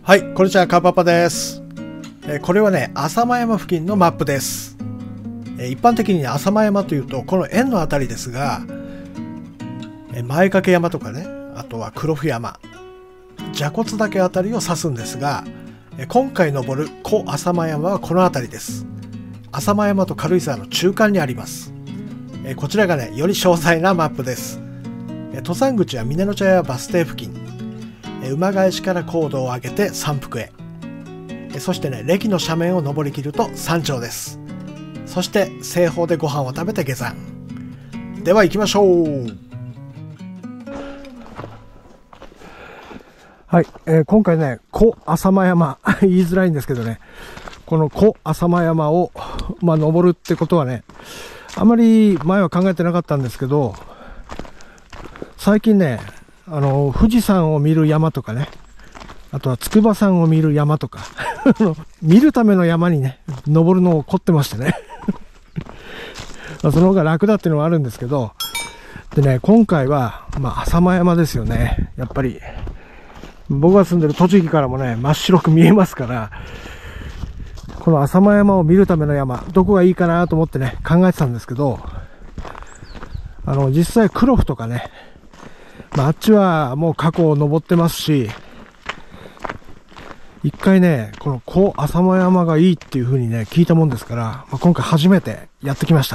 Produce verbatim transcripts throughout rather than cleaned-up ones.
はい、こんにちは、カーパパです。えこれはね、浅間山付近のマップです。え一般的に、ね、浅間山というと、この円のあたりですが、え前掛山とかね、あとは黒布山、蛇骨岳あたりを指すんですが、え今回登る小浅間山はこのあたりです。浅間山と軽井沢の中間にあります。えこちらがね、より詳細なマップです。え登山口は峰の茶屋バス停付近。馬返しから高度を上げて山腹へ、そしてね、礫の斜面を登りきると山頂です。そして西方でご飯を食べて下山。では行きましょう。はい、えー、今回ね、小浅間山言いづらいんですけどね、この小浅間山を、まあ、登るってことはね、あまり前は考えてなかったんですけど、最近ね、あの、富士山を見る山とかね、あとは筑波山を見る山とか、見るための山にね、登るのを凝ってましてね。その方が楽だっていうのはあるんですけど、でね、今回は、まあ、浅間山ですよね。やっぱり、僕が住んでる栃木からもね、真っ白く見えますから、この浅間山を見るための山、どこがいいかなと思ってね、考えてたんですけど、あの、実際黒布とかね、まあ、あっちはもう過去を登ってますし、一回ね、この小浅間山がいいっていう風にね、聞いたもんですから、まあ、今回初めてやってきました。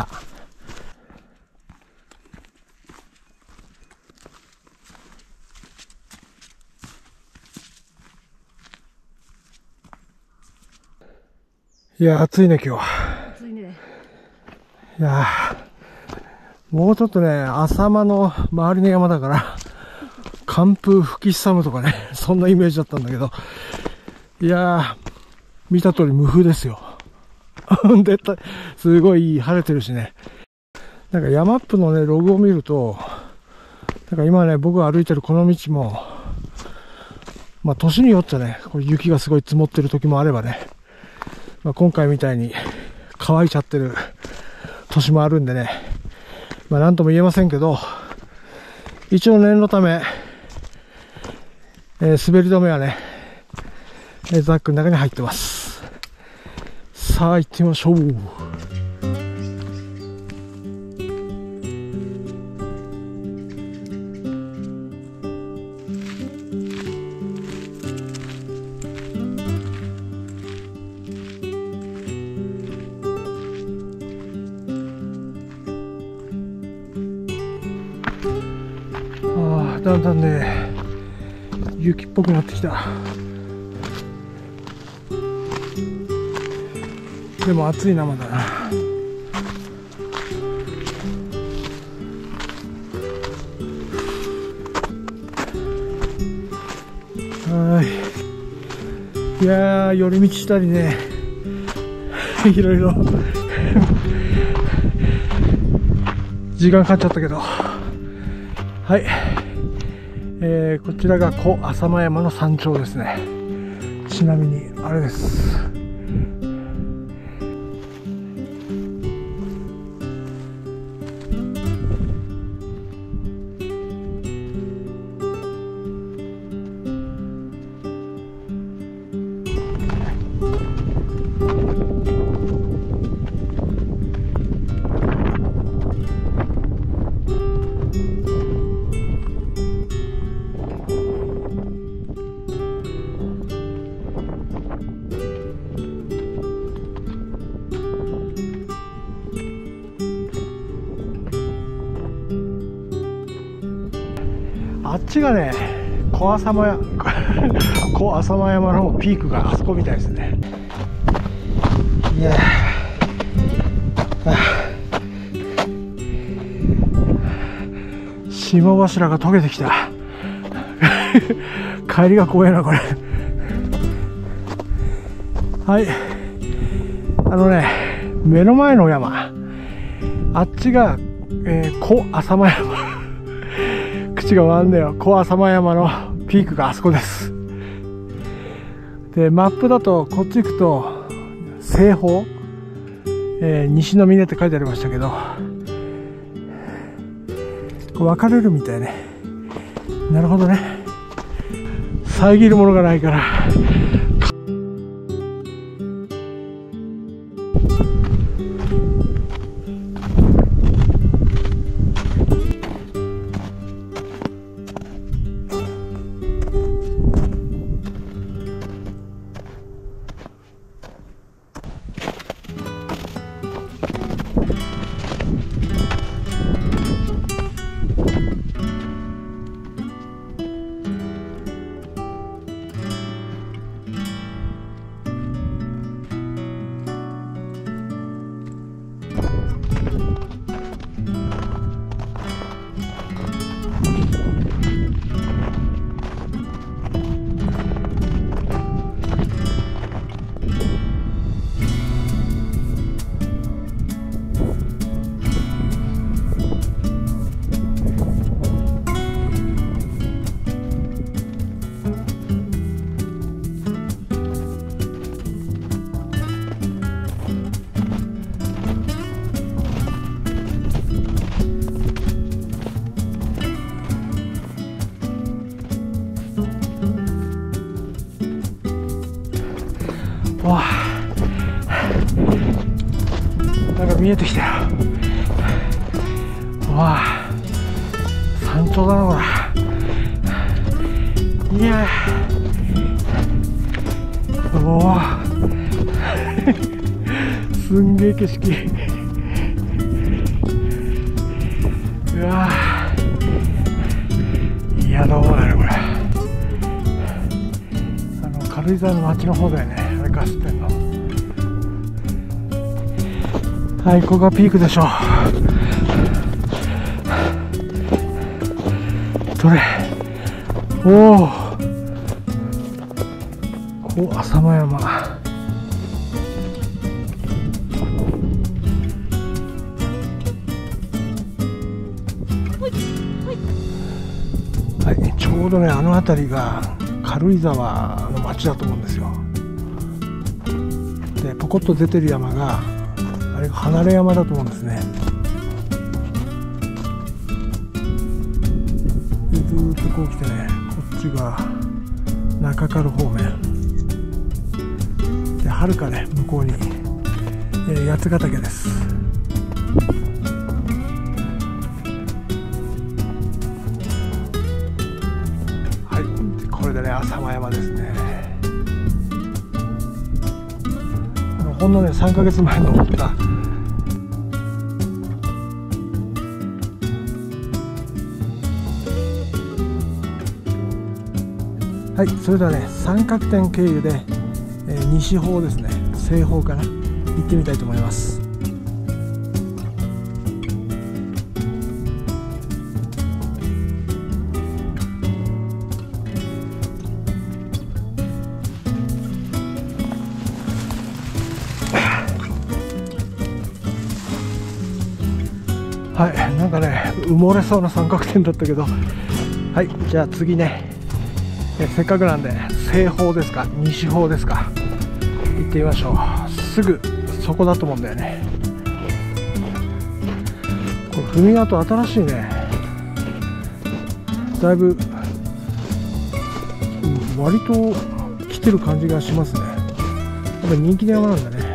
いや、暑いね、今日。 暑いね。 いや、もうちょっとね、浅間の周りの山だから、寒風吹きすさむとかね、そんなイメージだったんだけど、いやー、見た通り無風ですよ。絶対、すごいいい、晴れてるしね。なんか山っぷのね、ログを見ると、なんか今ね、僕が歩いてるこの道も、まあ年によってね、これ雪がすごい積もってる時もあればね、まあ今回みたいに乾いちゃってる年もあるんでね、まあなんとも言えませんけど、一応念のため、えー、滑り止めはね、えー、ザックの中に入ってます。さあ行ってみましょう。ああ、だんだんね、雪っぽくなってきた。でも暑いな、まだな。はい。いやー、寄り道したりね、いろいろ時間かかっちゃったけど、はい。えー、こちらが小浅間山の山頂ですね。ちなみにあれです。あっちがね、小浅間や小浅間山のピークがあそこみたいですね。いや霜柱が溶けてきた。帰りが怖いなこれ。はい、あのね、目の前の山、あっちが、えー、小浅間山。口が回んだよ。小浅間山のピークがあそこです。で、マップだとこっち行くと西方、えー、西の峰って書いてありましたけど、分かれるみたいね。なるほどね。遮るものがないからなんか見えてきたよ。わあ、山頂だなこれ。いやー、おおすんげえ景色。うわー、いや、どうだよこれ。あの軽井沢の町の方だよね、あれガスってんの。はい、ここがピークでしょう。どれ、おお、こう浅間山。はい、ちょうどね、あの辺りが軽井沢の町だと思うんですよ。で、ポコッと出てる山があれが離山だと思うんですね。でずーっとこう来てね、こっちが中軽方面で、はるかね向こうに、えー、八ヶ岳です。はい、これでね浅間山ですね。あのほんのねさんかげつまえに登ったはい、それではね、三角点経由で、えー、西方ですね、西方かな、行ってみたいと思います。はい、なんかね、埋もれそうな三角点だったけど、はい、じゃあ次ね、えせっかくなんで西方ですか西方ですか、行ってみましょう。すぐそこだと思うんだよね。これ踏み跡新しいね。だいぶ、うん、割と来てる感じがしますね。やっぱり人気の山なんだね。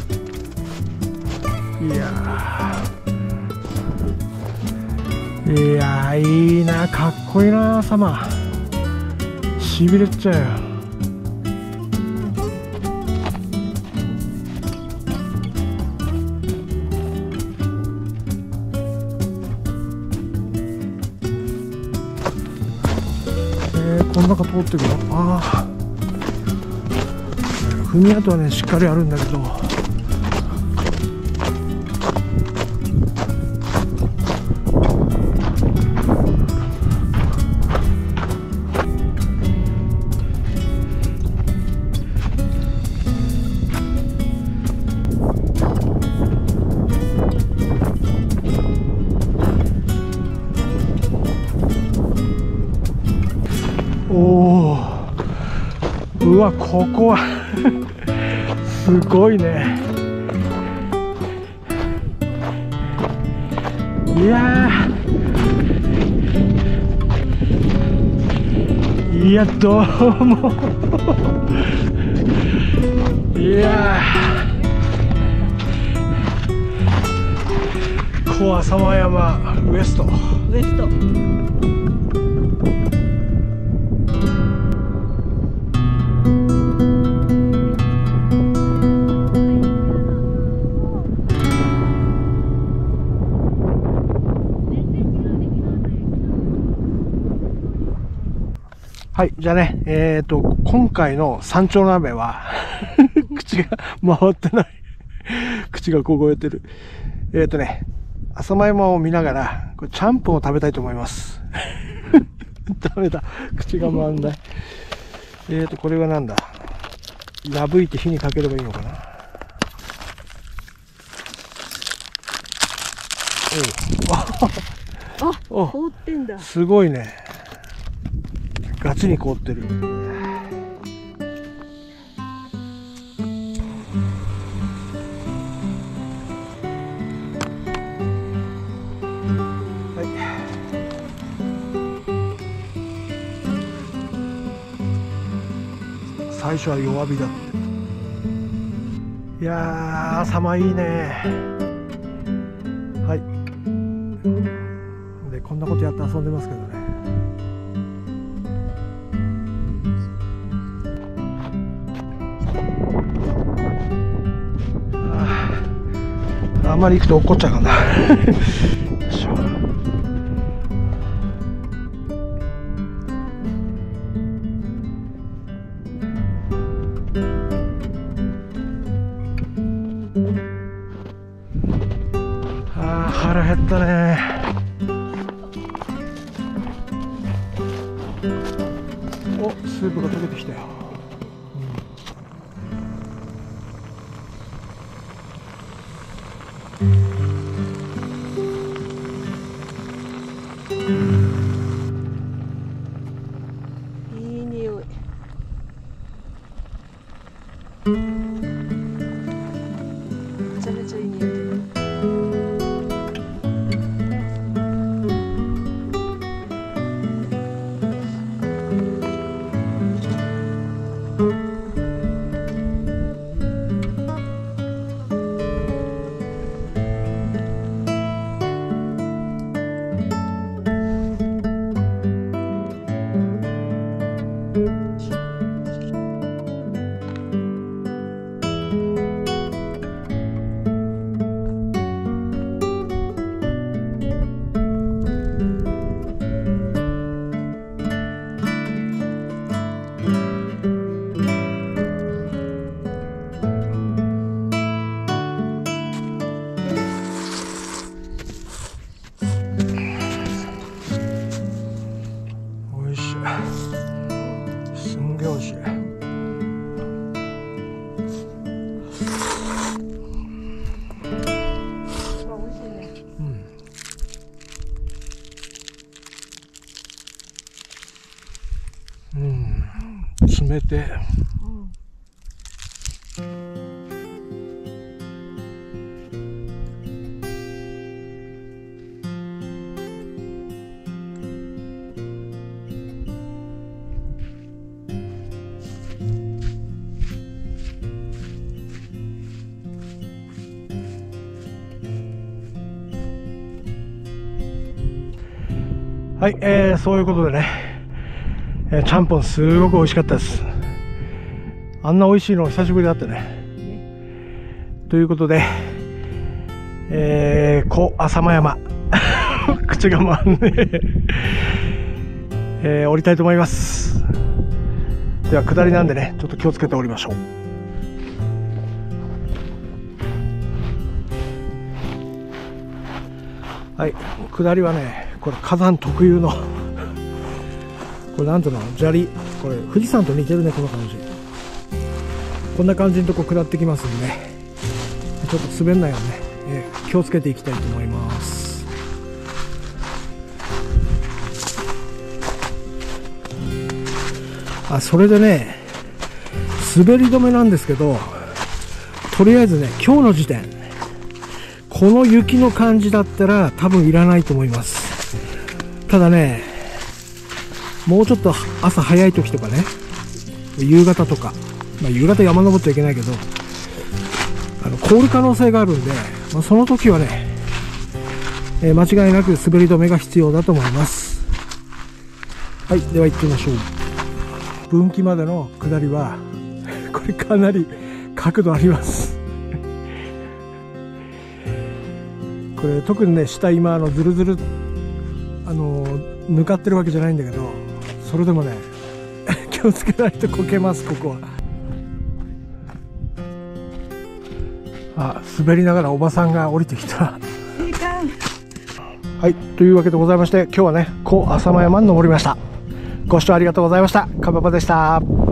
いやー、いやー、いいな、かっこいいな、様しびれっちゃうよ。えー、この中通ってくの。ああ、踏み跡はねしっかりあるんだけど、おお、うわ、ここはすごいね。いやー、いや、どうもいやー、小浅間山ウエストウエストはい、じゃあね、えっと、今回の山頂鍋は、口が回ってない。口が凍えてる。えっとね、浅間山を見ながら、これちゃんぽんを食べたいと思います。ダメだ。口が回んない。えっと、これはなんだ。破いて火にかければいいのかな。 おう。あ、凍ってんだ。 すごいね。ガチに凍ってる。はい。最初は弱火だって。いやー、浅間いいね。 こんなことやって遊んでますけどね。あんまり行くと落っこっちゃうかな。よいしょ。あー、腹減ったね。お、スープが溶けてきたよ。 いい匂い。めちゃめちゃいい匂い。 すんげえおいしい。うん、冷てえ。はい、えー、そういうことでね、えー、ちゃんぽんすごく美味しかったです。あんな美味しいの久しぶりだったね。ということで、えー、小浅間山口が回んねえー、降りたいと思います。では下りなんでね、ちょっと気をつけて降りましょう。はい、下りはね、これ火山特有のこれなんていうの、砂利、これ富士山と似てるね、この感じ。こんな感じのとこ下ってきますんで、ちょっと滑んないようにね、えー、気をつけていきたいと思います。あ、それでね、滑り止めなんですけど、とりあえずね、今日の時点、この雪の感じだったら多分いらないと思います。ただね、もうちょっと朝早い時とかね、夕方とか、まあ、夕方山登っちゃいけないけど、あの凍る可能性があるんで、まあ、その時はね、えー、間違いなく滑り止めが必要だと思います。はい、では行ってみましょう。分岐までの下りはこれかなり角度ありますこれ特にね、下今あのズルズルあの抜かってるわけじゃないんだけど、それでもね気をつけないとこけます。ここはあ、滑りながらおばさんが降りてきたはい、というわけでございまして、今日はね、小浅間山に登りました。ご視聴ありがとうございました。かばばでした。